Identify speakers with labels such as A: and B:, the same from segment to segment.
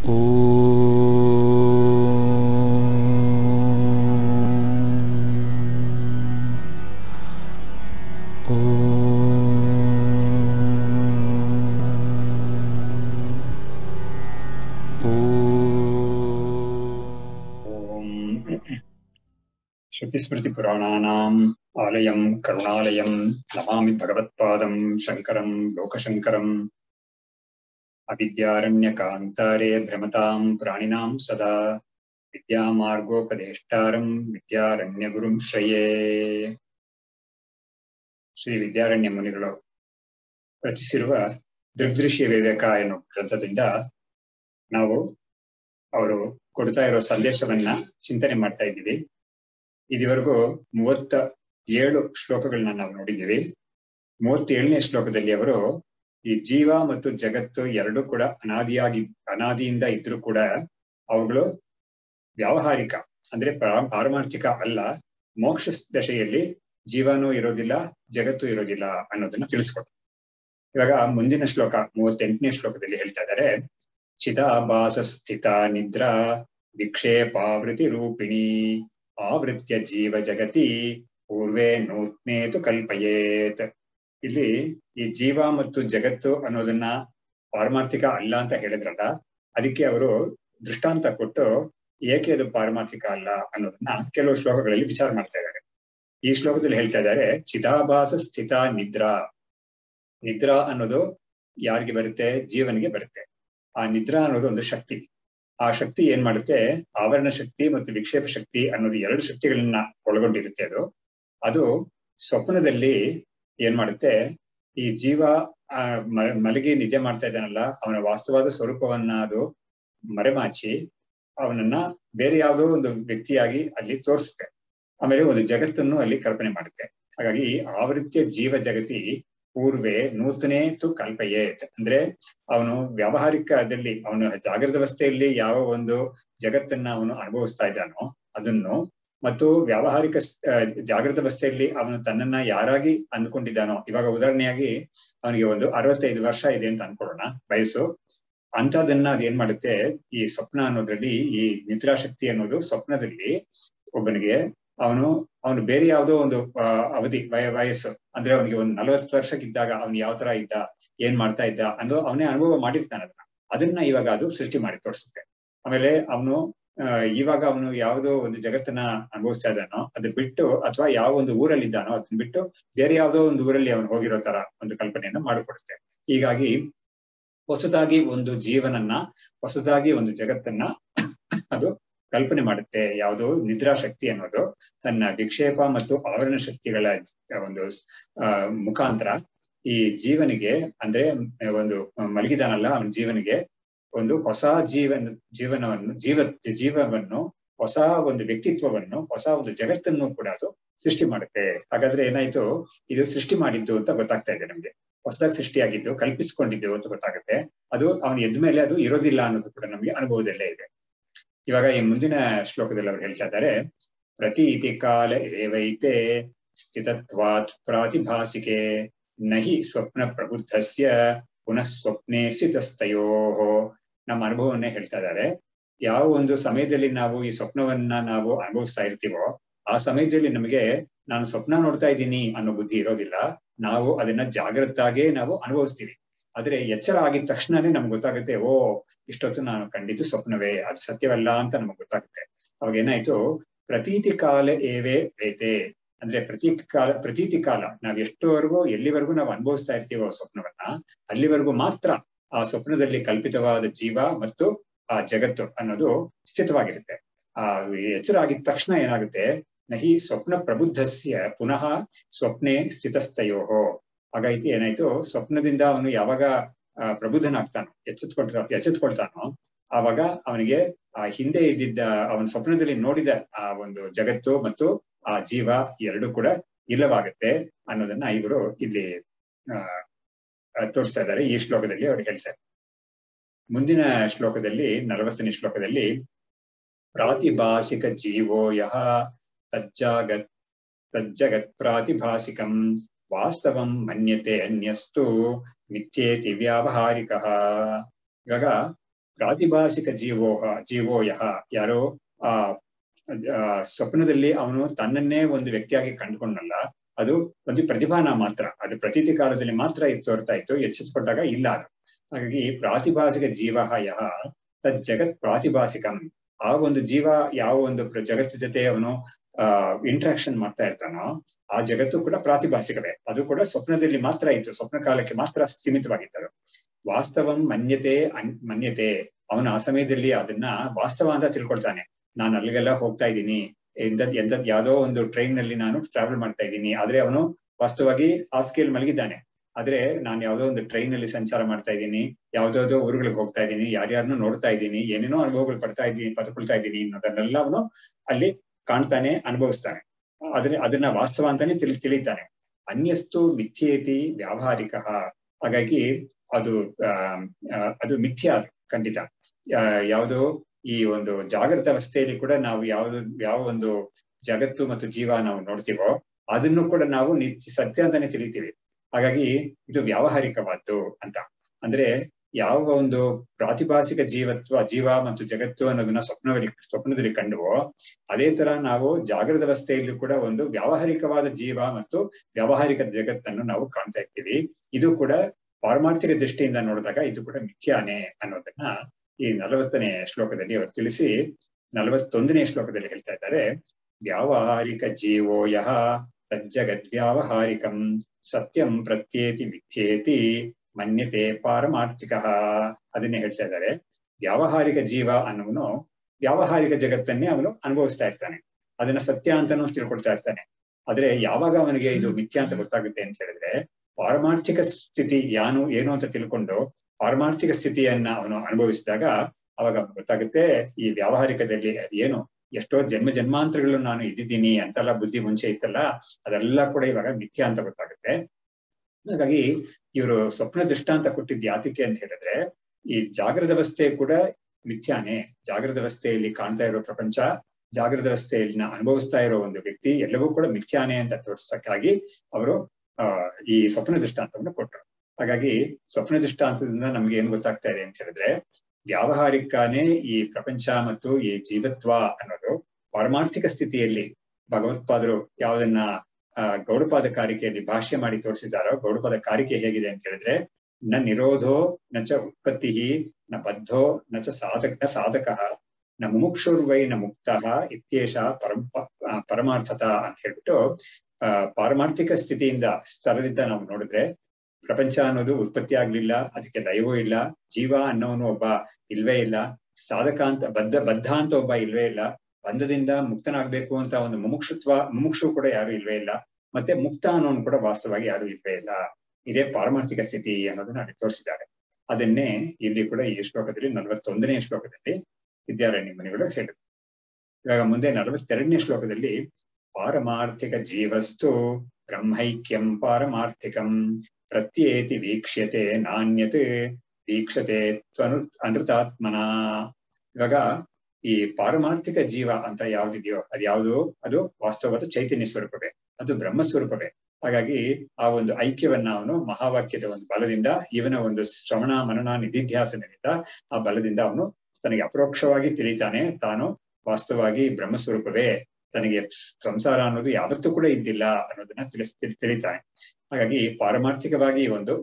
A: श्रुतिस्मृतिपुराणानाम् आलयं करुणालयं नमामि भगवत्पादं शङ्करं लोकशङ्करम् अविद्यारण्यकान्तारे भ्रमतां प्राणिनां सदा विद्यामार्गोपदेष्टारं विद्यारण्यगुरुं श्रये। ಶ್ರೀ ವಿದ್ಯಾರಣ್ಯ ಮುನಿಗಳು ರಚಿಸಿರುವ ದೃಗ್ದೃಶ್ಯ ವಿವೇಕ ಎನ್ನುವ ಗ್ರಂಥದಿಂದ ನಾವು ಅವರು ಕೊಡ್ತಾ ಇರೋ ಸಂದೇಶವನ್ನ ಚಿಂತನೆ ಮಾಡ್ತಾ ಇದ್ದೀವಿ. ಇದುವರೆಗೂ 37 ಶ್ಲೋಕಗಳನ್ನ ನಾವು ನೋಡಿದ್ದೀವಿ. 37ನೇ ಶ್ಲೋಕದಲ್ಲಿ ಅವರು ಈ ಜೀವ ಮತ್ತು ಜಗತ್ತು ಎರಡೂ ಕೂಡ ಅನಾದಿಯಿಂದ ಇದ್ರೂ ಕೂಡ ಅವುಗಳು ವ್ಯಾವಹಾರಿಕ ಅಂದ್ರೆ ಪಾರಮಾರ್ಥಿಕ ಅಲ್ಲ. ಮೋಕ್ಷ ದಶೆಯಲ್ಲಿ ಜೀವನೂ ಇರೋದಿಲ್ಲ, ಜಗತ್ತು ಇರೋದಿಲ್ಲ ಅನ್ನೋದನ್ನ ತಿಳಿಸ್ಕೊಟ್ಟು ಇವಾಗ ಮುಂದಿನ ಶ್ಲೋಕ 38ನೇ ಶ್ಲೋಕದಲ್ಲಿ ಹೇಳ್ತಾ ಇದ್ದಾರೆ, ಚಿದಾಭಾಸ ಸ್ಥಿತ ನಿದ್ರಾ ವಿಕ್ಷೇಪಾವೃತಿ ರೂಪಿಣಿ ಆವೃತ್ಯ ಜೀವ ಜಗತಿ ಪೂರ್ವೇ ನೂತ್ನೇತು ಕಲ್ಪಯೇತ್. ಇಲ್ಲಿ ಈ ಜೀವ ಮತ್ತು ಜಗತ್ತು ಅನ್ನೋದನ್ನ ಪಾರಮಾರ್ಥಿಕ ಅಲ್ಲ ಅಂತ ಹೇಳಿದ್ರಲ್ಲ, ಅದಕ್ಕೆ ಅವರು ದೃಷ್ಟಾಂತ ಕೊಟ್ಟು ಏಕೆ ಅದು ಪಾರಮಾರ್ಥಿಕ ಅಲ್ಲ ಅನ್ನೋದನ್ನ ಕೆಲವು ಶ್ಲೋಕಗಳಲ್ಲಿ ವಿಚಾರ ಮಾಡ್ತಾ ಇದ್ದಾರೆ. ಈ ಶ್ಲೋಕದಲ್ಲಿ ಹೇಳ್ತಾ ಇದ್ದಾರೆ, ಚಿದಾಭಾಸ ಸ್ಥಿತ ನಿದ್ರಾ. ನಿದ್ರಾ ಅನ್ನೋದು ಯಾರಿಗೆ ಬರುತ್ತೆ? ಜೀವನಿಗೆ ಬರುತ್ತೆ. ಆ ನಿದ್ರಾ ಅನ್ನೋದು ಒಂದು ಶಕ್ತಿ. ಆ ಶಕ್ತಿ ಏನ್ ಮಾಡುತ್ತೆ? ಆವರಣ ಶಕ್ತಿ ಮತ್ತು ವಿಕ್ಷೇಪ ಶಕ್ತಿ ಅನ್ನೋದು 2 ಶಕ್ತಿಗಳನ್ನ ಒಳಗೊಂಡಿರುತ್ತೆ. ಅದು ಸ್ವಪ್ನದಲ್ಲಿ ಏನ್ ಮಾಡುತ್ತೆ? ಈ ಜೀವ ಮಲಗಿ ನಿದ್ದೆ ಮಾಡ್ತಾ ಇದ್ದಾನಲ್ಲ, ಅವನ ವಾಸ್ತವಾದ ಸ್ವರೂಪವನ್ನ ಅದು ಮರೆಮಾಚಿ ಅವನನ್ನ ಬೇರೆ ಯಾವುದೋ ಒಂದು ವ್ಯಕ್ತಿಯಾಗಿ ಅಲ್ಲಿ ತೋರಿಸುತ್ತೆ. ಆಮೇಲೆ ಒಂದು ಜಗತ್ತನ್ನು ಅಲ್ಲಿ ಕಲ್ಪನೆ ಮಾಡುತ್ತೆ. ಹಾಗಾಗಿ ಆವೃತ್ಯ ಜೀವ ಜಗತಿ ಪೂರ್ವೆ ನೂತನೇ ತು ಕಲ್ಪಯೇತ್. ಅಂದ್ರೆ ಅವನು ವ್ಯಾವಹಾರಿಕದಲ್ಲಿ ಅವನು ಜಾಗೃತ ಅವಸ್ಥೆಯಲ್ಲಿ ಯಾವ ಒಂದು ಜಗತ್ತನ್ನ ಅವನು ಅನುಭವಿಸ್ತಾ ಇದ್ದಾನೋ ಅದನ್ನು, ಮತ್ತು ವ್ಯಾವಹಾರಿಕ ಜಾಗೃತ ಅವಸ್ಥೆಯಲ್ಲಿ ಅವನು ತನ್ನನ್ನ ಯಾರಾಗಿ ಅಂದ್ಕೊಂಡಿದ್ದಾನೋ, ಇವಾಗ ಉದಾಹರಣೆಯಾಗಿ ಅವನಿಗೆ ಒಂದು 65 ವರ್ಷ ಇದೆ ಅಂತ ಅನ್ಕೊಳ್ಳೋಣ ವಯಸ್ಸು. ಅಂತದನ್ನ ಅದೇನ್ ಮಾಡುತ್ತೆ? ಈ ಸ್ವಪ್ನ ಅನ್ನೋದ್ರಲ್ಲಿ ಈ ನಿದ್ರಾಶಕ್ತಿ ಅನ್ನೋದು ಸ್ವಪ್ನದಲ್ಲಿ ಒಬ್ಬನಿಗೆ ಅವನು ಬೇರೆ ಯಾವುದೋ ಒಂದು ಅವಧಿ ವಯಸ್ಸು ಅಂದ್ರೆ ಅವನಿಗೆ ಒಂದು 40 ವರ್ಷಕ್ಕಿದ್ದಾಗ ಅವನು ಯಾವ ತರ ಇದ್ದ, ಏನ್ ಮಾಡ್ತಾ ಇದ್ದ ಅನ್ನೋ ಅವನೇ ಅನುಭವ ಮಾಡಿರ್ತಾನೆ. ಅದನ್ನ ಇವಾಗ ಅದು ಸೃಷ್ಟಿ ಮಾಡಿ ತೋರಿಸುತ್ತೆ. ಆಮೇಲೆ ಇವಾಗ ಅವನು ಯಾವುದೋ ಒಂದು ಜಗತ್ತನ್ನ ಅನುಭವಿಸ್ತಾ ಇದ್ದಾನೋ ಅದು ಬಿಟ್ಟು, ಅಥವಾ ಯಾವ ಒಂದು ಊರಲ್ಲಿ ಇದ್ದಾನೋ ಅದನ್ನ ಬಿಟ್ಟು ಬೇರೆ ಯಾವುದೋ ಒಂದು ಊರಲ್ಲಿ ಅವನು ಹೋಗಿರೋ ತರ ಒಂದು ಕಲ್ಪನೆಯನ್ನು ಮಾಡಿಕೊಡುತ್ತೆ. ಹೀಗಾಗಿ ಹೊಸದಾಗಿ ಒಂದು ಜೀವನನ್ನ, ಹೊಸದಾಗಿ ಒಂದು ಜಗತ್ತನ್ನ ಅದು ಕಲ್ಪನೆ ಮಾಡುತ್ತೆ. ಯಾವುದು? ನಿದ್ರಾಶಕ್ತಿ ಅನ್ನೋದು ತನ್ನ ವಿಕ್ಷೇಪ ಮತ್ತು ಆವರಣ ಶಕ್ತಿಗಳ ಒಂದು ಮುಖಾಂತರ ಈ ಜೀವನಿಗೆ, ಅಂದ್ರೆ ಒಂದು ಮಲಗಿದಾನಲ್ಲ ಅವನ ಜೀವನಿಗೆ ಒಂದು ಹೊಸ ಜೀವವನ್ನು ಹೊಸ ಒಂದು ವ್ಯಕ್ತಿತ್ವವನ್ನು, ಹೊಸ ಒಂದು ಜಗತ್ತನ್ನು ಕೂಡ ಅದು ಸೃಷ್ಟಿ ಮಾಡುತ್ತೆ. ಹಾಗಾದ್ರೆ ಏನಾಯ್ತು? ಇದು ಸೃಷ್ಟಿ ಮಾಡಿದ್ದು ಅಂತ ಗೊತ್ತಾಗ್ತಾ ಇದೆ ನಮ್ಗೆ. ಹೊಸದಾಗಿ ಸೃಷ್ಟಿಯಾಗಿದ್ದು, ಕಲ್ಪಿಸ್ಕೊಂಡಿದ್ದು ಅಂತ ಗೊತ್ತಾಗುತ್ತೆ. ಅದು ಅವನು ಎದ್ದ ಮೇಲೆ ಅದು ಇರೋದಿಲ್ಲ ಅನ್ನೋದು ಕೂಡ ನಮ್ಗೆ ಅನುಭವದಲ್ಲೇ ಇದೆ. ಇವಾಗ ಈ ಮುಂದಿನ ಶ್ಲೋಕದಲ್ಲಿ ಅವ್ರು ಹೇಳ್ತಾ ಇದ್ದಾರೆ, ಪ್ರತೀತಿ ಕಾಲ ಏವೈತೆ ಸ್ಥಿತತ್ವಾತ್ ಪ್ರಾತಿಭಾಸಿಕೆ ನಹಿ ಸ್ವಪ್ನ ಪ್ರಬುದ್ಧಸ್ಯ ಪುನಃ ಸ್ವಪ್ನೆ ಸ್ಥಿತಸ್ತಯೋ. ನಮ್ಮ ಅನುಭವವನ್ನೇ ಹೇಳ್ತಾ ಇದ್ದಾರೆ. ಯಾವ ಒಂದು ಸಮಯದಲ್ಲಿ ನಾವು ಈ ಸ್ವಪ್ನವನ್ನ ನಾವು ಅನುಭವಿಸ್ತಾ ಇರ್ತೀವೋ ಆ ಸಮಯದಲ್ಲಿ ನಮಗೆ ನಾನು ಸ್ವಪ್ನ ನೋಡ್ತಾ ಇದ್ದೀನಿ ಅನ್ನೋ ಬುದ್ಧಿ ಇರೋದಿಲ್ಲ. ನಾವು ಅದನ್ನ ಜಾಗೃತಾಗೇ ನಾವು ಅನುಭವಿಸ್ತೀವಿ. ಆದ್ರೆ ಎಚ್ಚರ ಆಗಿದ ತಕ್ಷಣನೇ ನಮ್ಗೆ ಗೊತ್ತಾಗುತ್ತೆ, ಓ ಇಷ್ಟೊತ್ತು ನಾನು ಕಂಡಿದ್ದು ಸ್ವಪ್ನವೇ, ಅದು ಸತ್ಯವಲ್ಲ ಅಂತ ನಮಗ್ ಗೊತ್ತಾಗುತ್ತೆ. ಅವಾಗ ಏನಾಯ್ತು? ಪ್ರತೀತಿ ಕಾಲ ಏವೇ ಏತೆ ಅಂದ್ರೆ ಪ್ರತೀತಿ ಕಾಲ ನಾವ್ ಎಷ್ಟೋವರೆಗೂ ಎಲ್ಲಿವರೆಗೂ ನಾವು ಅನುಭವಿಸ್ತಾ ಇರ್ತೀವೋ ಸ್ವಪ್ನವನ್ನ, ಅಲ್ಲಿವರೆಗೂ ಮಾತ್ರ ಆ ಸ್ವಪ್ನದಲ್ಲಿ ಕಲ್ಪಿತವಾದ ಜೀವ ಮತ್ತು ಆ ಜಗತ್ತು ಅನ್ನೋದು ಸ್ಥಿತವಾಗಿರುತ್ತೆ. ಆ ಎಚ್ಚರ ಆಗಿದ ತಕ್ಷಣ ಏನಾಗುತ್ತೆ? ನಹಿ ಸ್ವಪ್ನ ಪ್ರಬುದ್ಧಸ್ಯ ಪುನಃ ಸ್ವಪ್ನೆ ಸ್ಥಿತಸ್ತಯೋಹೋ. ಹಾಗಾಯ್ತು ಏನಾಯ್ತು? ಸ್ವಪ್ನದಿಂದ ಅವನು ಯಾವಾಗ ಪ್ರಬುದ್ಧನಾಗ್ತಾನೋ, ಎಚ್ಚೆತ್ಕೊಳ್ತಾನೋ ಆವಾಗ ಅವನಿಗೆ ಆ ಹಿಂದೆ ಇದ್ದಿದ್ದ ಅವನ ಸ್ವಪ್ನದಲ್ಲಿ ನೋಡಿದ ಆ ಒಂದು ಜಗತ್ತು ಮತ್ತು ಆ ಜೀವ ಎರಡೂ ಕೂಡ ಇಲ್ಲವಾಗುತ್ತೆ ಅನ್ನೋದನ್ನ ಇವರು ಇಲ್ಲಿ ತೋರಿಸ್ತಾ ಇದ್ದಾರೆ. ಈ ಶ್ಲೋಕದಲ್ಲಿ ಅವ್ರು ಹೇಳ್ತಾರೆ. ಮುಂದಿನ ಶ್ಲೋಕದಲ್ಲಿ 40ನೇ ಶ್ಲೋಕದಲ್ಲಿ, ಪ್ರಾತಿಭಾಸಿಕ ಜೀವೋ ಯಹ ತಜ್ಜಗತ್ ಪ್ರಾತಿಭಾಸಿಕಂ ವಾಸ್ತವಂ ಮನ್ಯತೆ ಅನ್ಯಸ್ತು ಮಿಥ್ಯೇತಿ ವ್ಯಾವಹಾರಿಕಃ. ಇವಾಗ ಪ್ರಾತಿಭಾಸಿಕ ಜೀವೋ ಯಹ ಯಾರೋ ಸ್ವಪ್ನದಲ್ಲಿ ಅವನು ತನ್ನನ್ನೇ ಒಂದು ವ್ಯಕ್ತಿಯಾಗಿ ಕಂಡುಕೊಂಡಲ್ಲ, ಅದು ಒಂದು ಪ್ರತಿಭಾನ ಮಾತ್ರ, ಅದು ಪ್ರತೀತಿ ಕಾಲದಲ್ಲಿ ಮಾತ್ರ ತೋರ್ತಾ ಇತ್ತು, ಎಚ್ಚೆತ್ತುಕೊಂಡಾಗ ಇಲ್ಲ ಅದು. ಹಾಗಾಗಿ ಪ್ರಾತಿಭಾಸಿಕ ಜೀವ ಯಹ ತದ್ ಜಗತ್ ಪ್ರಾತಿಭಾಸಿಕಂ, ಆ ಒಂದು ಜೀವ ಯಾವ ಒಂದು ಜಗತ್ತು ಜೊತೆ ಅವನು ಇಂಟ್ರಾಕ್ಷನ್ ಮಾಡ್ತಾ ಇರ್ತಾನೋ ಆ ಜಗತ್ತು ಕೂಡ ಪ್ರಾತಿಭಾಸಿಕವೇ, ಅದು ಕೂಡ ಸ್ವಪ್ನದಲ್ಲಿ ಮಾತ್ರ ಇತ್ತು, ಸ್ವಪ್ನ ಕಾಲಕ್ಕೆ ಮಾತ್ರ ಸೀಮಿತವಾಗಿತ್ತು. ವಾಸ್ತವಂ ಮನ್ಯತೆ, ಅವನು ಆ ಸಮಯದಲ್ಲಿ ಅದನ್ನ ವಾಸ್ತವ ಅಂತ ತಿಳ್ಕೊಳ್ತಾನೆ. ನಾನು ಅಲ್ಲಿಗೆಲ್ಲ ಹೋಗ್ತಾ ಇದ್ದೀನಿ, ಎಂತದ್ ಯಾವ್ದೋ ಒಂದು ಟ್ರೈನ್ ನಲ್ಲಿ ನಾನು ಟ್ರಾವೆಲ್ ಮಾಡ್ತಾ ಇದ್ದೀನಿ, ಆದ್ರೆ ಅವನು ವಾಸ್ತವವಾಗಿ ಹಾಸಿಗೆಯಲ್ಲಿ ಮಲಗಿದ್ದಾನೆ. ಆದ್ರೆ ನಾನು ಯಾವ್ದೋ ಒಂದು ಟ್ರೈನ್ ನಲ್ಲಿ ಸಂಚಾರ ಮಾಡ್ತಾ ಇದ್ದೀನಿ, ಯಾವ್ದಾವ್ದೋ ಊರುಗಳಿಗೆ ಹೋಗ್ತಾ ಇದ್ದೀನಿ, ಯಾರ್ಯಾರನ್ನೂ ನೋಡ್ತಾ ಇದ್ದೀನಿ, ಏನೇನೋ ಅನುಭವಗಳು ಪಡ್ಕೊಳ್ತಾ ಇದ್ದೀನಿ ಅನ್ನೋದನ್ನೆಲ್ಲ ಅವನು ಅಲ್ಲಿ ಕಾಣ್ತಾನೆ, ಅನುಭವಿಸ್ತಾನೆ. ಅದನ್ನ ವಾಸ್ತವ ಅಂತಾನೆ ತಿಳಿತಾನೆ. ಅನ್ಯಸ್ತು ಮಿಥ್ಯೇತಿ ವ್ಯಾವಹಾರಿಕ, ಹಾಗಾಗಿ ಅದು ಮಿಥ್ಯ, ಅದು ಖಂಡಿತ. ಯಾವುದೋ ಈ ಒಂದು ಜಾಗೃತ ಅವಸ್ಥೆಯಲ್ಲಿ ಕೂಡ ನಾವು ಯಾವ ಒಂದು ಜಗತ್ತು ಮತ್ತು ಜೀವ ನಾವು ನೋಡ್ತೀವೋ ಅದನ್ನು ಕೂಡ ನಾವು ಸತ್ಯ ಅಂತಾನೆ ತಿಳಿತೀವಿ. ಹಾಗಾಗಿ ಇದು ವ್ಯಾವಹಾರಿಕವಾದ್ದು ಅಂತ. ಅಂದ್ರೆ ಯಾವ ಒಂದು ಪ್ರಾತಿಭಾಸಿಕ ಜೀವ ಮತ್ತು ಜಗತ್ತು ಅನ್ನೋದನ್ನ ಸ್ವಪ್ನದಲ್ಲಿ ಕಂಡುವೋ ಅದೇ ತರ ನಾವು ಜಾಗೃತ ಅವಸ್ಥೆಯಲ್ಲೂ ಕೂಡ ಒಂದು ವ್ಯಾವಹಾರಿಕವಾದ ಜೀವ ಮತ್ತು ವ್ಯಾವಹಾರಿಕ ಜಗತ್ತನ್ನು ನಾವು ಕಾಣ್ತಾ ಇರ್ತೀವಿ. ಇದು ಕೂಡ ಪಾರಮಾರ್ಥಿಕ ದೃಷ್ಟಿಯಿಂದ ನೋಡಿದಾಗ ಇದು ಕೂಡ ಮಿಥ್ಯಾನೆ ಅನ್ನೋದನ್ನ ಈ 40ನೇ ಶ್ಲೋಕದಲ್ಲಿ ಅವರು ತಿಳಿಸಿ 41ನೇ ಶ್ಲೋಕದಲ್ಲಿ ಹೇಳ್ತಾ ಇದ್ದಾರೆ. ವ್ಯಾವಹಾರಿಕ ಜೀವೋ ಯಹ ತಜ್ಜಗದ್ವ್ಯಾವಹಾರಿಕಂ ಸತ್ಯಂ ಪ್ರತ್ಯೇತಿ ಮಿಥ್ಯೇತಿ ಮನ್ಯತೆ ಪಾರಮಾರ್ಥಿಕ. ಅದನ್ನೇ ಹೇಳ್ತಾ ಇದ್ದಾರೆ. ವ್ಯಾವಹಾರಿಕ ಜೀವ ಅನ್ನೋನು ವ್ಯಾವಹಾರಿಕ ಜಗತ್ತನ್ನೇ ಅವನು ಅನುಭವಿಸ್ತಾ ಇರ್ತಾನೆ, ಅದನ್ನ ಸತ್ಯ ಅಂತಾನೂ ತಿಳ್ಕೊಳ್ತಾ ಇರ್ತಾನೆ. ಆದ್ರೆ ಯಾವಾಗ ಅವನಿಗೆ ಇದು ಮಿಥ್ಯ ಅಂತ ಗೊತ್ತಾಗುತ್ತೆ ಅಂತ ಹೇಳಿದ್ರೆ, ಪಾರಮಾರ್ಥಿಕ ಸ್ಥಿತಿ ಏನು ಅಂತ ತಿಳ್ಕೊಂಡು ಪಾರಮಾರ್ಥಿಕ ಸ್ಥಿತಿಯನ್ನ ಅವನು ಅನುಭವಿಸಿದಾಗ ಅವಾಗ ಗೊತ್ತಾಗುತ್ತೆ ಈ ವ್ಯಾವಹಾರಿಕದಲ್ಲಿ ಏನು ಎಷ್ಟೋ ಜನ್ಮಾಂತರಗಳು ನಾನು ಇದ್ದಿದ್ದೀನಿ ಅಂತೆಲ್ಲ ಬುದ್ಧಿ ಮುಂಚೆ ಇತ್ತಲ್ಲ, ಅದೆಲ್ಲ ಕೂಡ ಇವಾಗ ಮಿಥ್ಯ ಅಂತ ಗೊತ್ತಾಗುತ್ತೆ. ಹಾಗಾಗಿ ಇವರು ಸ್ವಪ್ನ ದೃಷ್ಟಾಂತ ಕೊಟ್ಟಿದ್ದು ಯಾತಕ್ಕೆ ಅಂತ ಹೇಳಿದ್ರೆ, ಈ ಜಾಗೃತ ಅವಸ್ಥೆ ಕೂಡ ಮಿಥ್ಯಾನೆ, ಜಾಗೃತ ಅವಸ್ಥೆಯಲ್ಲಿ ಕಾಣ್ತಾ ಇರೋ ಪ್ರಪಂಚ, ಜಾಗೃತ ಅವಸ್ಥೆಯಲ್ಲಿ ಅನುಭವಿಸ್ತಾ ಇರೋ ಒಂದು ವ್ಯಕ್ತಿ ಎಲ್ಲವೂ ಕೂಡ ಮಿಥ್ಯಾನೆ ಅಂತ ತೋರಿಸಕ್ಕಾಗಿ ಅವರು ಈ ಸ್ವಪ್ನ ದೃಷ್ಟಾಂತವನ್ನು ಕೊಟ್ಟರು. ಹಾಗಾಗಿ ಸ್ವಪ್ನ ದೃಷ್ಟಾಂತದಿಂದ ನಮ್ಗೆ ಏನ್ ಗೊತ್ತಾಗ್ತಾ ಇದೆ ಅಂತ ಹೇಳಿದ್ರೆ, ವ್ಯಾವಹಾರಿಕನೇ ಈ ಪ್ರಪಂಚ ಮತ್ತು ಈ ಜೀವತ್ವ ಅನ್ನೋದು ಪಾರಮಾರ್ಥಿಕ ಸ್ಥಿತಿಯಲ್ಲಿ ಭಗವತ್ಪಾದರು ಯಾವುದನ್ನ ಗೌಡಪಾದ ಕಾರಿಕೆಯಲ್ಲಿ ಭಾಷ್ಯ ಮಾಡಿ ತೋರಿಸಿದಾರೋ, ಗೌಡಪಾದ ಕಾರಿಕೆ ಹೇಗಿದೆ ಅಂತ ಹೇಳಿದ್ರೆ, ನ ನಿರೋಧೋ ನ ಚ ಉತ್ಪತ್ತಿ ನ ಬದ್ಧೋ ನ ಚ ಸಾಧಕ ನ ಮುಮುಕ್ಷುರ್ವೈ ನ ಮುಕ್ತಃ ಇತ್ಯೇಷ ಪರಮಾರ್ಥತ ಅಂತ ಹೇಳ್ಬಿಟ್ಟು ಪಾರಮಾರ್ಥಿಕ ಸ್ಥಳದಿಂದ ನಾವು ನೋಡಿದ್ರೆ ಪ್ರಪಂಚ ಅನ್ನೋದು ಉತ್ಪತ್ತಿ ಆಗ್ಲಿಲ್ಲ, ಅದಕ್ಕೆ ಲಯವೂ ಇಲ್ಲ, ಜೀವ ಅನ್ನೋನು ಒಬ್ಬ ಇಲ್ವೇ ಇಲ್ಲ, ಸಾಧಕ ಅಂತ ಬದ್ಧ ಅಂತ ಒಬ್ಬ ಇಲ್ವೇ ಇಲ್ಲ, ಬಂಧದಿಂದ ಮುಕ್ತನಾಗ್ಬೇಕು ಅಂತ ಒಂದು ಮುಮುಕ್ಷು ಕೂಡ ಯಾರು ಇಲ್ವೇ ಇಲ್ಲ, ಮತ್ತೆ ಮುಕ್ತ ಅನ್ನೋನು ಕೂಡ ವಾಸ್ತವವಾಗಿ ಯಾರು ಇಲ್ವೇ ಇಲ್ಲ. ಇದೇ ಪಾರಮಾರ್ಥಿಕ ಸ್ಥಿತಿ ಅನ್ನೋದನ್ನ ಅಲ್ಲಿ ತೋರಿಸಿದ್ದಾರೆ. ಅದನ್ನೇ ಇಲ್ಲಿ ಕೂಡ ಈ ಶ್ಲೋಕದಲ್ಲಿ 41ನೇ ಶ್ಲೋಕದಲ್ಲಿ ವಿದ್ಯಾರಣ್ಯ ಮುನಿಗಳು ಹೇಳಿದ್ರು. ಇವಾಗ ಮುಂದೆ 42ನೇ ಶ್ಲೋಕದಲ್ಲಿ ಪಾರಮಾರ್ಥಿಕ ಜೀವಸ್ತು ಬ್ರಹ್ಮೈಕ್ಯಂ ಪಾರಮಾರ್ಥಿಕಂ ಪ್ರತ್ಯೇತಿ ವೀಕ್ಷ್ಯತೆ ನಾಣ್ಯತೆ ವೀಕ್ಷತೆ ಅನೃತಾತ್ಮನ. ಇವಾಗ ಈ ಪಾರಮಾರ್ಥಿಕ ಜೀವ ಅಂತ ಯಾವ್ದಿದೆಯೋ ಅದು ವಾಸ್ತವವಾದ ಚೈತನ್ಯ ಸ್ವರೂಪವೇ, ಅದು ಬ್ರಹ್ಮ ಸ್ವರೂಪವೇ. ಹಾಗಾಗಿ ಆ ಒಂದು ಐಕ್ಯವನ್ನ ಅವನು ಮಹಾವಾಕ್ಯದ ಒಂದು ಬಲದಿಂದ, ಇವನ ಒಂದು ಶ್ರವಣ ಮನನ ನಿಧಿಧ್ಯಾಸನದಿಂದ ಆ ಬಲದಿಂದ ಅವನು ತನಗೆ ಅಪರೋಕ್ಷವಾಗಿ ತಿಳಿತಾನೆ, ತಾನು ವಾಸ್ತವವಾಗಿ ಬ್ರಹ್ಮಸ್ವರೂಪವೇ, ತನಗೆ ಸಂಸಾರ ಅನ್ನೋದು ಯಾವತ್ತೂ ಕೂಡ ಇದ್ದಿಲ್ಲ ಅನ್ನೋದನ್ನ ತಿಳಿತಾನೆ. ಹಾಗಾಗಿ ಪಾರಮಾರ್ಥಿಕವಾಗಿ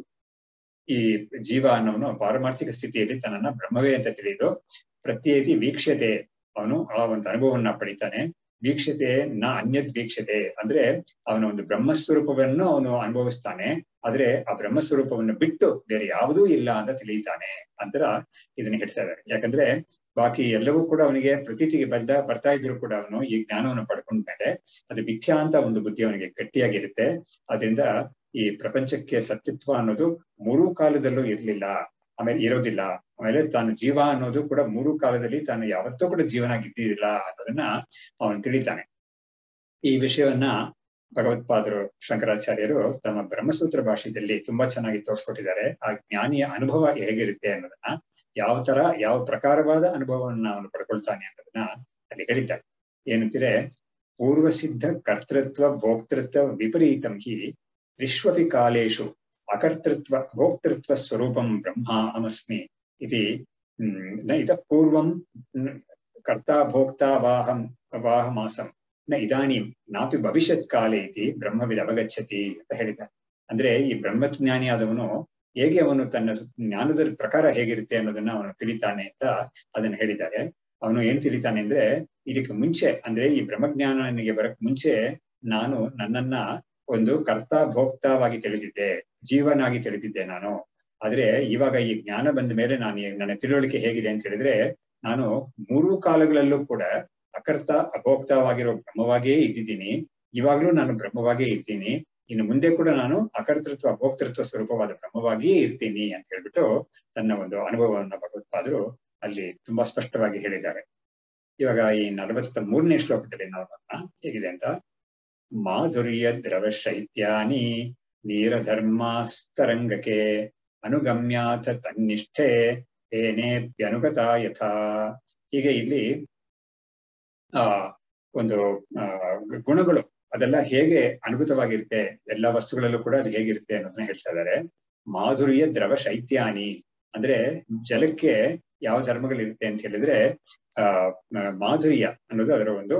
A: ಈ ಜೀವ ಅನ್ನೋನು ಪಾರಮಾರ್ಥಿಕ ಸ್ಥಿತಿಯಲ್ಲಿ ತನ್ನನ್ನ ಬ್ರಹ್ಮವೇ ಅಂತ ತಿಳಿದು ಪ್ರತ್ಯೇತಿ ವೀಕ್ಷತೆ, ಅವನು ಆ ಒಂದು ಅನುಭವವನ್ನ ಪಡಿತಾನೆ. ವೀಕ್ಷತೆ ನ ಅನ್ಯದ್ ವೀಕ್ಷತೆ ಅಂದ್ರೆ ಅವನ ಒಂದು ಬ್ರಹ್ಮಸ್ವರೂಪವನ್ನು ಅವನು ಅನುಭವಿಸ್ತಾನೆ, ಆದ್ರೆ ಆ ಬ್ರಹ್ಮಸ್ವರೂಪವನ್ನು ಬಿಟ್ಟು ಬೇರೆ ಯಾವುದೂ ಇಲ್ಲ ಅಂತ ತಿಳಿತಾನೆ ಅಂತರ ಇದನ್ನ ಹೇಳ್ತಾ ಇದ್ದಾರೆ. ಯಾಕಂದ್ರೆ ಬಾಕಿ ಎಲ್ಲವೂ ಕೂಡ ಅವನಿಗೆ ಪ್ರತೀತಿಗೆ ಬರ್ತಾ ಇದ್ರು ಕೂಡ ಅವನು ಈ ಜ್ಞಾನವನ್ನು ಪಡ್ಕೊಂಡ್ಮೇಲೆ ಅದು ಮಿಥ್ಯಾ ಅಂತ ಒಂದು ಬುದ್ಧಿ ಅವನಿಗೆ ಗಟ್ಟಿಯಾಗಿರುತ್ತೆ. ಅದರಿಂದ ಈ ಪ್ರಪಂಚಕ್ಕೆ ಸತ್ಯತ್ವ ಅನ್ನೋದು ಮೂರೂ ಕಾಲದಲ್ಲೂ ಇರೋದಿಲ್ಲ. ಆಮೇಲೆ ತಾನು ಜೀವ ಅನ್ನೋದು ಕೂಡ ಮೂರೂ ಕಾಲದಲ್ಲಿ ತಾನು ಯಾವತ್ತೂ ಕೂಡ ಜೀವನಾಗಿದ್ದಿಲ್ಲ ಅನ್ನೋದನ್ನ ಅವನು ತಿಳಿತಾನೆ. ಈ ವಿಷಯವನ್ನ ಭಗವತ್ಪಾದರು ಶಂಕರಾಚಾರ್ಯರು ತಮ್ಮ ಬ್ರಹ್ಮಸೂತ್ರ ಭಾಷೆಯಲ್ಲಿ ತುಂಬಾ ಚೆನ್ನಾಗಿ ತೋರಿಸ್ಕೊಟ್ಟಿದ್ದಾರೆ. ಆ ಜ್ಞಾನಿಯ ಅನುಭವ ಹೇಗಿರುತ್ತೆ ಅನ್ನೋದನ್ನ, ಯಾವ ಪ್ರಕಾರವಾದ ಅನುಭವವನ್ನ ಅವನು ಪಡ್ಕೊಳ್ತಾನೆ ಅನ್ನೋದನ್ನ ಅಲ್ಲಿ ಹೇಳಿದ್ದಾರೆ. ಏನಂತೀರೆ, ಪೂರ್ವಸಿದ್ಧ ಕರ್ತೃತ್ವ ಭೋಕ್ತೃತ್ವ ವಿಪರೀತಂ ಹಿ ತ್ರಿಷ್ವಪಿ ಕಾಲೇಶು ಅಕರ್ತೃತ್ವ ಭೋಕ್ತೃತ್ವ ಸ್ವರೂಪಂ ಬ್ರಹ್ಮ ಅಮಸ್ಮಿ ಇತಿ न इतः पूर्वं कर्ता भोक्ता वाहमासं न इदानीं नापि ಭವಿಷ್ಯತ್ ಕಾಲೇ ಇತಿ ಬ್ರಹ್ಮವಿದ್ ಅವಗಚ್ಚತಿ ಅಂತ ಹೇಳಿದ್ದಾರೆ. ಅಂದ್ರೆ ಈ ಬ್ರಹ್ಮಜ್ಞಾನಿ ಆದವನು ಹೇಗೆ ಅವನು ತನ್ನ ಜ್ಞಾನದ ಪ್ರಕಾರ ಹೇಗಿರುತ್ತೆ ಅನ್ನೋದನ್ನ ಅವನು ತಿಳಿತಾನೆ ಅಂತ ಅದನ್ನ ಹೇಳಿದ್ದಾರೆ. ಅವನು ಏನ್ ತಿಳಿತಾನೆ ಅಂದ್ರೆ ಇದಕ್ಕೆ ಮುಂಚೆ ಅಂದ್ರೆ ಈ ಬ್ರಹ್ಮಜ್ಞಾನಿಗೆ ಬರಕ್ ಮುಂಚೆ ನಾನು ನನ್ನನ್ನ ಒಂದು ಕರ್ತ ಭೋಕ್ತಾವಾಗಿ ತಿಳಿದಿದ್ದೆ, ಜೀವನಾಗಿ ತಿಳಿದಿದ್ದೆ ನಾನು. ಆದ್ರೆ ಇವಾಗ ಈ ಜ್ಞಾನ ಬಂದ ಮೇಲೆ ನನ್ನ ತಿಳುವಳಿಕೆ ಹೇಗಿದೆ ಅಂತ ಹೇಳಿದ್ರೆ ನಾನು ಮೂರೂ ಕಾಲಗಳಲ್ಲೂ ಕೂಡ ಅಕರ್ತ ಅಭೋಕ್ತವಾಗಿರೋ ಬ್ರಹ್ಮವಾಗಿಯೇ ಇದ್ದಿದ್ದೀನಿ. ಇವಾಗ್ಲೂ ನಾನು ಬ್ರಹ್ಮವಾಗಿಯೇ ಇರ್ತೀನಿ. ಇನ್ನು ಮುಂದೆ ಕೂಡ ನಾನು ಅಕರ್ತೃತ್ವ ಅಭೋಕ್ತೃತ್ವ ಸ್ವರೂಪವಾದ ಬ್ರಹ್ಮವಾಗಿಯೇ ಇರ್ತೀನಿ ಅಂತ ಹೇಳ್ಬಿಟ್ಟು ತನ್ನ ಒಂದು ಅನುಭವವನ್ನ ಭಗವತ್ಪಾದರು ಅಲ್ಲಿ ತುಂಬಾ ಸ್ಪಷ್ಟವಾಗಿ ಹೇಳಿದ್ದಾರೆ. ಇವಾಗ ಈ 43ನೇ ಶ್ಲೋಕದಲ್ಲಿ ನೋಡೋಣ ಹೇಗಿದೆ ಅಂತ. ಮಾಧುರ್ಯ ದ್ರವ ಶೈತ್ಯಾನಿ ನೀರಧರ್ಮಾಸ್ತರಂಗಕೆ ಅನುಗಮ್ಯಾಥ ತನ್ನಿಷ್ಠೆ ಏನೇಪ್ಯನುಗತ ಯಥಾ. ಹೀಗೆ ಇಲ್ಲಿ ಒಂದು ಗುಣಗಳು ಅದೆಲ್ಲ ಹೇಗೆ ಅನುಗತವಾಗಿರುತ್ತೆ, ಎಲ್ಲ ವಸ್ತುಗಳಲ್ಲೂ ಕೂಡ ಅದು ಹೇಗಿರುತ್ತೆ ಅನ್ನೋದನ್ನ ಹೇಳ್ತಾ ಇದ್ದಾರೆ. ಮಾಧುರ್ಯ ದ್ರವ ಶೈತ್ಯಾನಿ ಅಂದ್ರೆ ಜಲಕ್ಕೆ ಯಾವ ಧರ್ಮಗಳಿರುತ್ತೆ ಅಂತ ಹೇಳಿದ್ರೆ ಮಾಧುರ್ಯ ಅನ್ನೋದು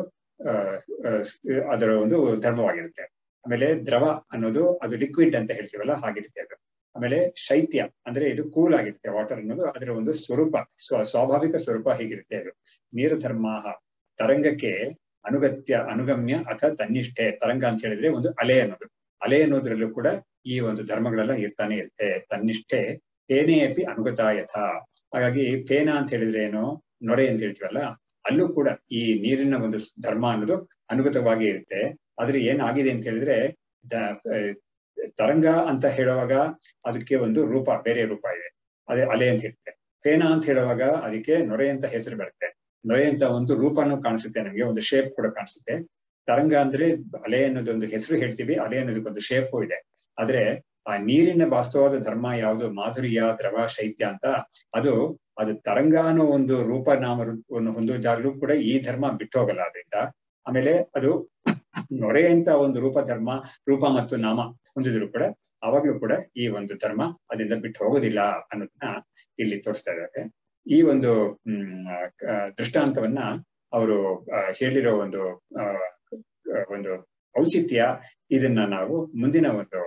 A: ಅದರ ಒಂದು ಧರ್ಮವಾಗಿರುತ್ತೆ. ಆಮೇಲೆ ದ್ರವ ಅನ್ನೋದು ಅದು ಲಿಕ್ವಿಡ್ ಅಂತ ಹೇಳ್ತೀವಲ್ಲ ಹಾಗಿರುತ್ತೆ ಅದು. ಆಮೇಲೆ ಶೈತ್ಯ ಅಂದ್ರೆ ಇದು ಕೂಲ್ ಆಗಿರುತ್ತೆ, ವಾಟರ್ ಅನ್ನೋದು ಅದರ ಒಂದು ಸ್ವರೂಪ, ಸ್ವಾಭಾವಿಕ ಸ್ವರೂಪ ಹೇಗಿರುತ್ತೆ ಅದು. ನೀರಧರ್ಮ ತರಂಗಕ್ಕೆ ಅನುಗಮ್ಯ ಅಥವಾ ತನ್ನಿಷ್ಠೆ. ತರಂಗ ಅಂತ ಹೇಳಿದ್ರೆ ಒಂದು ಅಲೆ ಅನ್ನೋದ್ರಲ್ಲೂ ಕೂಡ ಈ ಒಂದು ಧರ್ಮಗಳೆಲ್ಲ ಇರ್ತಾನೆ ಇರುತ್ತೆ. ತನ್ನಿಷ್ಠೆ ಫೇನೇ ಅಪಿ ಅನುಗತ ಯಥಾ. ಹಾಗಾಗಿ ಫೇನ ಅಂತ ಹೇಳಿದ್ರೆ ಏನು, ನೊರೆ ಅಂತ ಹೇಳ್ತೀವಲ್ಲ, ಅಲ್ಲೂ ಕೂಡ ಈ ನೀರಿನ ಒಂದು ಧರ್ಮ ಅನ್ನೋದು ಅನುಗತವಾಗಿ ಇರುತ್ತೆ. ಆದ್ರೆ ಏನಾಗಿದೆ ಅಂತ ಹೇಳಿದ್ರೆ ತರಂಗ ಅಂತ ಹೇಳುವಾಗ ಅದಕ್ಕೆ ಒಂದು ರೂಪ, ಬೇರೆ ರೂಪ ಇದೆ, ಅದೇ ಅಲೆ ಅಂತ ಇರುತ್ತೆ. ಫೇನ ಅಂತ ಹೇಳುವಾಗ ಅದಕ್ಕೆ ನೊರೆ ಅಂತ ಹೆಸರು ಬರುತ್ತೆ. ನೊರೆ ಅಂತ ಒಂದು ರೂಪನೂ ಕಾಣಿಸುತ್ತೆ, ನಮ್ಗೆ ಒಂದು ಶೇಪ್ ಕೂಡ ಕಾಣಿಸುತ್ತೆ. ತರಂಗ ಅಂದ್ರೆ ಅಲೆ ಅನ್ನೋದೊಂದು ಹೆಸರು ಹೇಳ್ತೀವಿ, ಅಲೆ ಅನ್ನೋದಕ್ಕೊಂದು ಶೇಪು ಇದೆ. ಆದ್ರೆ ಆ ನೀರಿನ ವಾಸ್ತವವಾದ ಧರ್ಮ ಯಾವುದು, ಮಾಧುರ್ಯ ದ್ರವ ಶೈತ್ಯ ಅಂತ, ಅದು ತರಂಗ ಅನ್ನೋ ಒಂದು ರೂಪನಾಮವನ್ನು ಹೊಂದಿದಾಗಲೂ ಕೂಡ ಈ ಧರ್ಮ ಬಿಟ್ಟು ಹೋಗಲ್ಲ ಅದರಿಂದ. ಆಮೇಲೆ ಅದು ನೊರೆ ಅಂತ ಒಂದು ರೂಪ ಮತ್ತು ನಾಮ ಹೊಂದಿದ್ರು ಕೂಡ ಅವಾಗ್ಲೂ ಕೂಡ ಈ ಒಂದು ಧರ್ಮ ಅದರಿಂದ ಬಿಟ್ಟು ಹೋಗೋದಿಲ್ಲ ಅನ್ನೋದನ್ನ ಇಲ್ಲಿ ತೋರಿಸ್ತಾ ಇದ್ದಾರೆ. ಈ ಒಂದು ದೃಷ್ಟಾಂತವನ್ನ ಅವರು ಹೇಳಿರೋ ಒಂದು ಔಚಿತ್ಯ, ಇದನ್ನ ನಾವು ಮುಂದಿನ ಒಂದು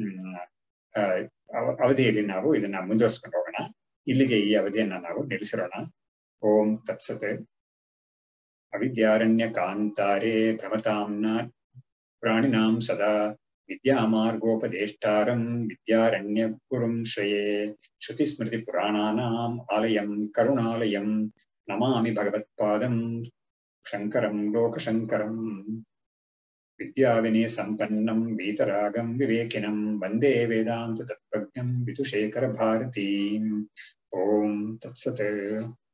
A: ಅವಧಿಯಲ್ಲಿ ನಾವು ಇದನ್ನ ಮುಂದುವರ್ಸ್ಕೊಂಡು ಹೋಗೋಣ. ಇಲ್ಲಿಗೆ ಈ ಅವಧಿಯನ್ನ ನಾವು ನಿಲ್ಲಿಸಿರೋಣ. ಓಂ ತತ್ಸತ್. ಅವಿದ್ಯಾರಣ್ಯ ಕಾಂತಾರೇ ಭ್ರಮತಾಂನ ಪ್ರಾಣಿನಾಂ ಸದಾ ವಿದ್ಯಾಮಾರ್ಗೋಪದೇಷ್ಟಾರಂ ವಿದ್ಯಾರಣ್ಯ ಗುರುಂ ಶ್ರೇಯೇ. ಶ್ರುತಿಸ್ಮೃತಿ ಪುರಾಣಾನಾಂ ಆಲಯಂ ಕರುಣಾಲಯಂ ನಮಾಮಿ ಭಗವತ್ಪಾದಂ ಶಂಕರಂ ಲೋಕಶಂಕರಂ. ವಿದ್ಯಾವಿನಯ ಸಂಪನ್ನಂ ವೀತರಾಗಂ ವಿವೇಕಿನಂ ವಂದೇ ವೇದಾಂತ ತತ್ವಜ್ಞಂ ವಿಧುಶೇಖರ ಭಾರತೀಂ. ಓಂ ತತ್ಸತ್.